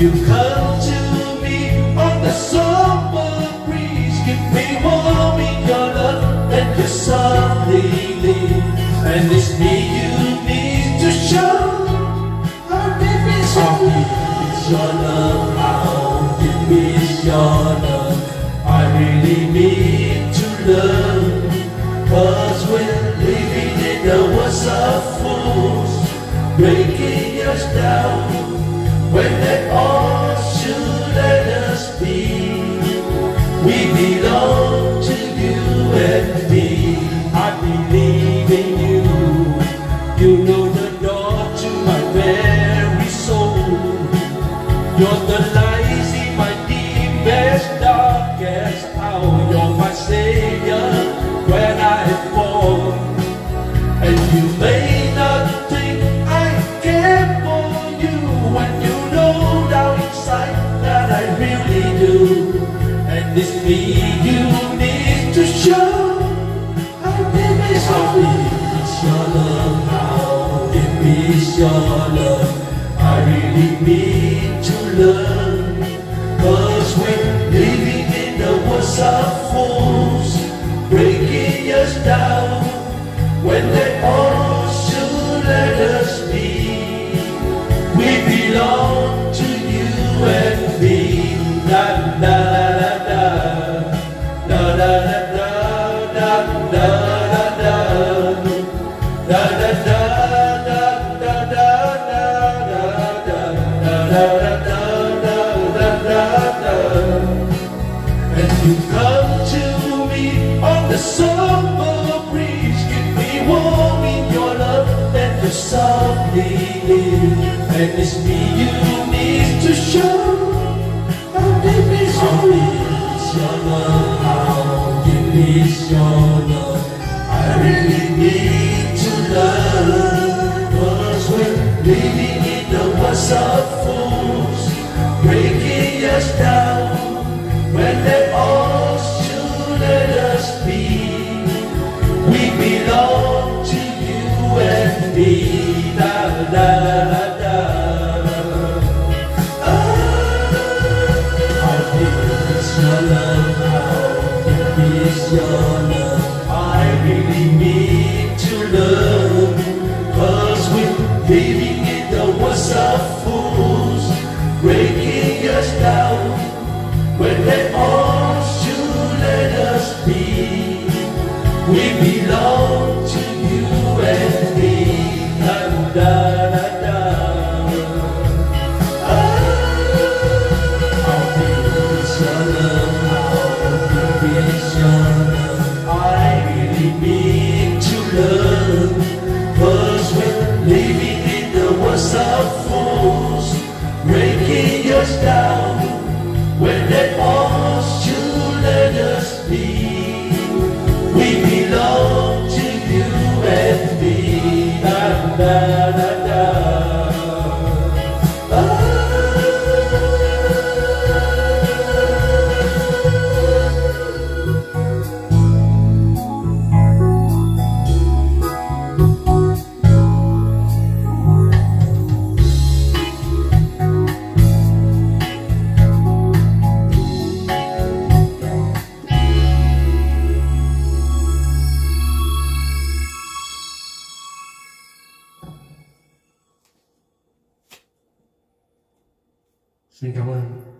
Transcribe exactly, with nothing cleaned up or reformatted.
you come to me on the summer breeze, keep me warm in your love and you softly leave. And it's me you need to show how deep is your love. It's your love, how deep is your love. I really need to learn, 'cause we're living in the world of fools, breaking us down when they all should let us be. We belong to you and me. I believe in you. You know the door to my very soul. You're the light in my deepest, darkest hour. You're my savior when I fall. And you may not think I care for you, when you know down inside that I really do. And it's me you need to show how deep is your love, how deep is your love. I really need to learn, 'cause we're living in the world of fools, breaking us down when they all should let us be. We belong to you and me. Da da da da da da da da da da da da da. And you come to me on the summer breeze, keep me warm in your love and you softly leave. And it's me you need to show how deep is your love, how deep is your love. I really need to learn, 'cause we're living in the world of fools, breaking us down when they all should let us be. We belong to you and me. Da da da da. Oh, how deep is your love? How deep is your love? I really need to learn, 'cause we're living in the world of fools, breaking us down when they all should let us be. We belong to you and me. Da da da da. Oh, how deep is your love? How deep is your love? I really need to learn, 'cause we're living in the world of fools, breaking us down when they all should let us be. We belong to you and me. Da da da da. Oh. Xin cảm ơn.